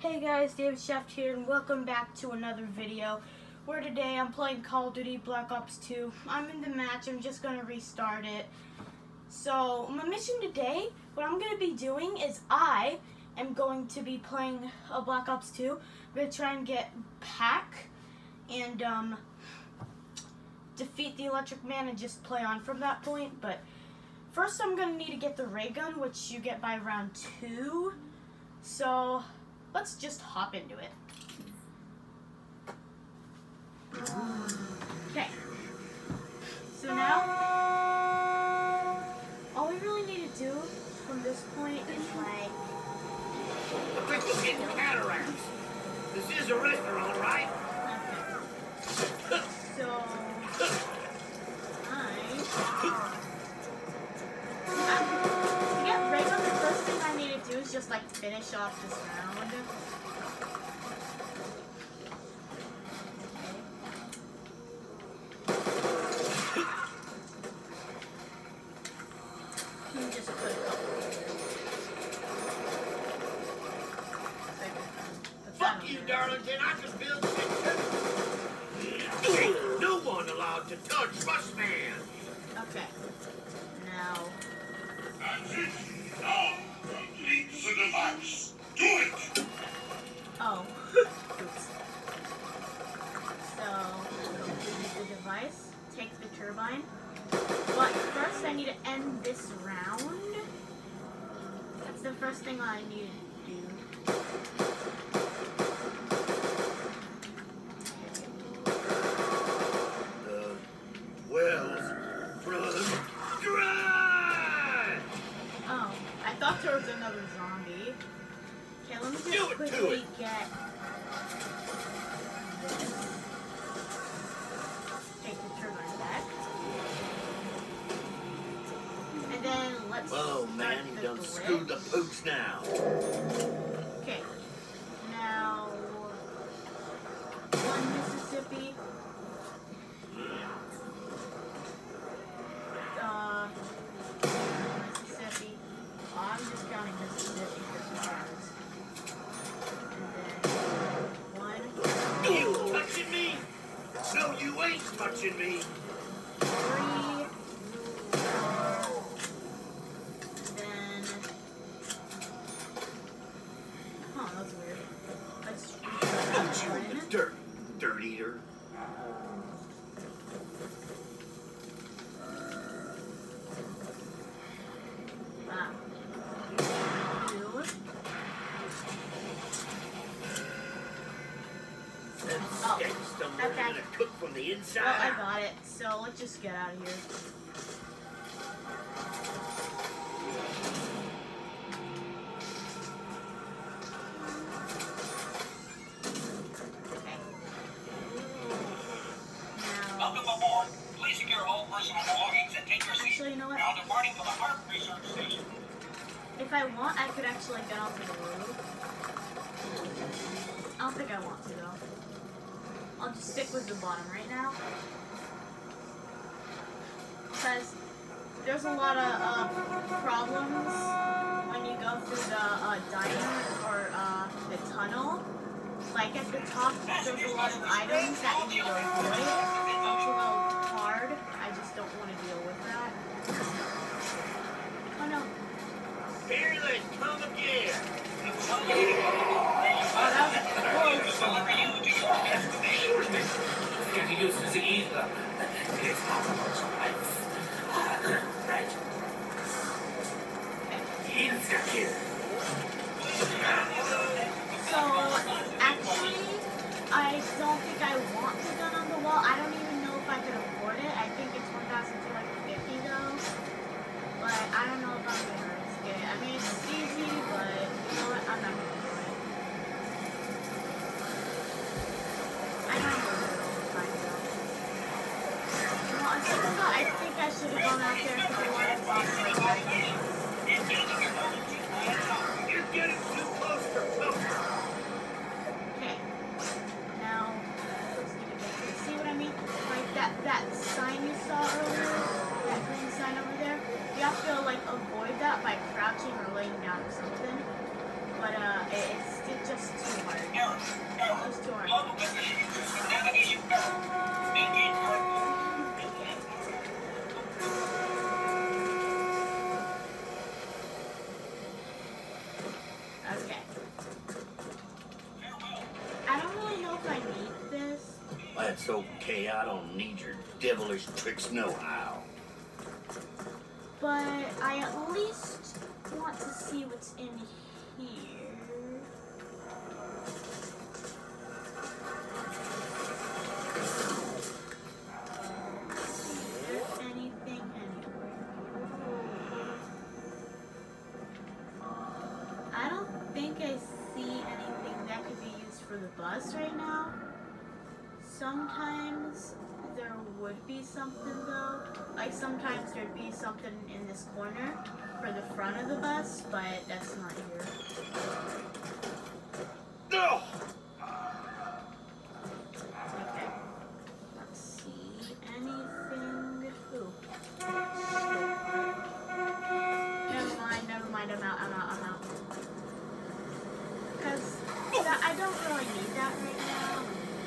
Hey guys, David Chef here, and welcome back to another video where today I'm playing Call of Duty Black Ops 2. I'm in the match, I'm just going to restart it. So, my mission today, what I'm going to be doing is I am going to be playing Black Ops 2. I'm going to try and get Pack and defeat the Electric Man and just play on from that point. But first I'm going to need to get the ray gun, which you get by round 2. So let's just hop into it. Okay. So now, all we really need to do from this point is like... I think we're getting cataracts. This is a restaurant, right? Okay. So, to get ray gun, the first thing I need to do is just like finish off this round. Just put a couple Fuck you, Darlington. I can build shit too. Ain't no one allowed to touch Busman. Okay. Now. Complete the device. Do it! Oh. Oops. So, complete the device. Take the turbine. But first I need to end this round. That's the first thing I need to do. Wells run dry! Oh, I thought there was another zombie. Okay, let me just quickly get this. Take the turbine back. And then let's Oh man, start he the done glitch. screwed the pooch now. Okay. Now, one Mississippi. Mississippi. Oh, I'm just counting Mississippi because ours. And then You touching me? No, you ain't touching me. 3, 4. Then, that's weird. Let's Don't you in the dirt, dirt eater. I'm gonna cook from the inside. Well, I got it, so let's just get out of here. Okay. Now, Welcome aboard. Please secure all personal belongings and take your seat. actually, you know what? Now departing for the Heart Research Station. If I want, I could actually get off of the road. I don't think I want to, though. I'll just stick with the bottom right now. Because there's a lot of problems when you go through the diner or the tunnel. Like at the top, there's a lot of items that you need to avoid. It's a little hard. I just don't want to deal with that. Oh no. Fearless, come again. Getting used to the ether. It's not much life. Right. Insecure. So, actually, I don't think I want the gun on the wall. I don't even know if I could afford it. I think it's 1,250 though. But I don't know if I'm going to risk it. I mean, it's easy, but you know what? I'm not going to do it. I don't know all the time though. Well, I think I should have gone out there because I wanted to box like that. You're getting too close for comfort. Okay. Now, let's get it. See what I mean? Like that sign you saw earlier, that green sign over there. You have to like avoid that by crouching or laying down or something. But it's just too Okay. I don't really know if I need this. That's okay. I don't need your devilish tricks nohow. But I at least want to see what's in here. Is there anything anywhere? I don't think I see anything that could be used for the bus right now. Sometimes there would be something though. Like sometimes there'd be something in this corner for the front of the bus, but that's not here. No! Okay. Let's see. Anything? Ooh. Never mind. I'm out. Because I don't really need that right now.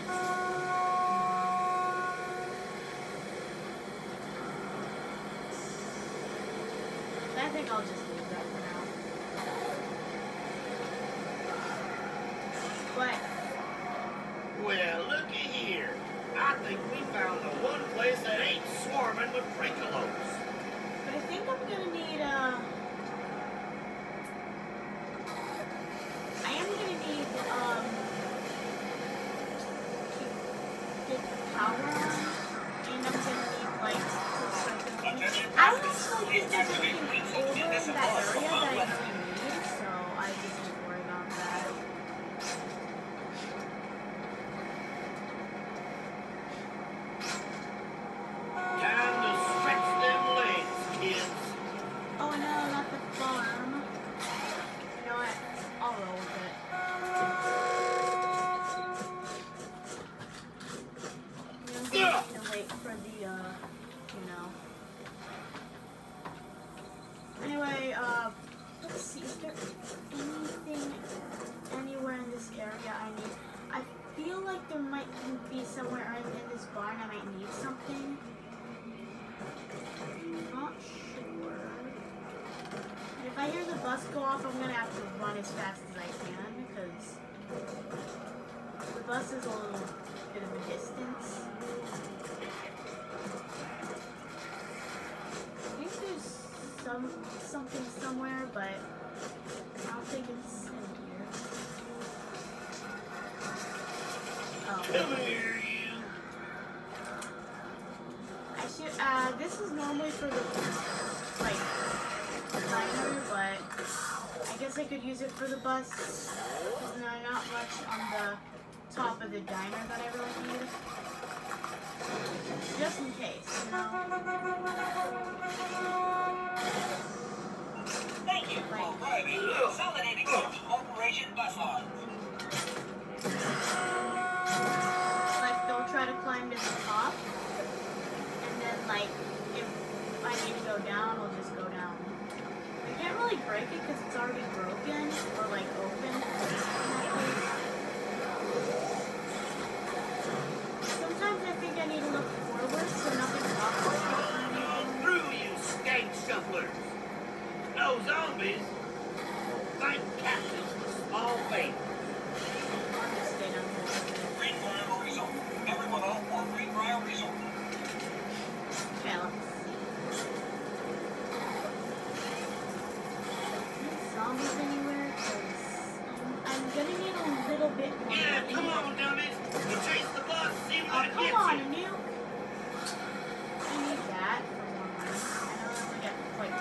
I think I'll just leave that for now. But Well, looky here. I think we found the one place that ain't swarming with Prinkalos. I think I'm gonna need I am gonna need to get the power on, and I'm gonna need like I don't actually think there's anything over in that area that I really need, so I just need to worry about that. Time to stretch them legs, kids. Oh no, not the farm. You know what? I'll roll with it. I'm gonna wait for the, you know. Anyway, let's see. Is there anything anywhere in this area I need? I feel like there might be somewhere in this barn I might need something. Not sure. And if I hear the bus go off, I'm gonna have to run as fast as I can because the bus is a little bit of a distance. I think there's something somewhere, but I don't think it's in here. Oh. Come here, you. I should, this is normally for the, like, diner, but I guess I could use it for the bus. Because there's not much on the top of the diner that I really need. Just in case, you know? Thank you for arriving at Consolidated Coach Corporation Bus Line. Like, they'll try to climb to the top, and then, like, if I need to go down, I'll just go down. I can't really break it because it's already broken, or, like, open. Sometimes I think I need to look forward so nothing pops up or anything. Through, you skank shufflers. No zombies. Thank captains for small favors. I'll just stay down here. Greenbrier Resort. Everyone on board Greenbrier Resort. Okay, let's see. Any zombies anywhere? 'Cause I'm gonna need a little bit more. Yeah, money. come on, dummies. We'll chase the bus, see Oh, what it come gets on, you. Nuke. I need that for more money. I know I only get like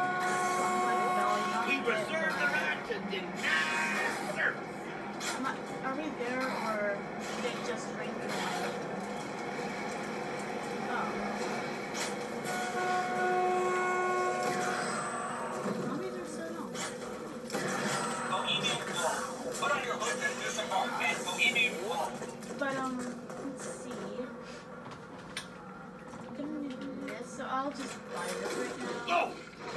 $1 We reserve the right to deny service. Are we there or did it just ring for money? Oh. Zombies are so dumb. Bohemian Wall. Put on your hood and disembark at Bohemian Wall. But let's see. I'm gonna do this, so I'll just buy this right now. Go!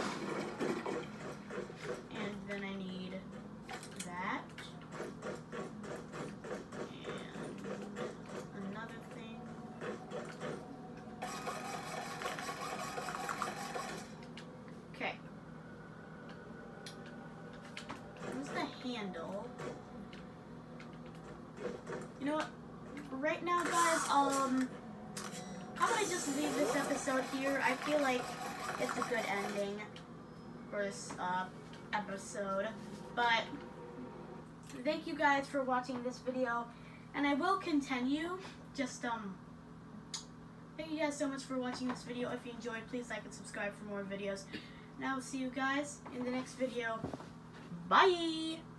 And then I need that. And another thing. You know what? Right now, guys, I'm gonna just leave this episode here. I feel like it's a good ending for this episode. But thank you guys for watching this video, and I will continue. Just thank you guys so much for watching this video. If you enjoyed, please like and subscribe for more videos. And I will see you guys in the next video. Bye!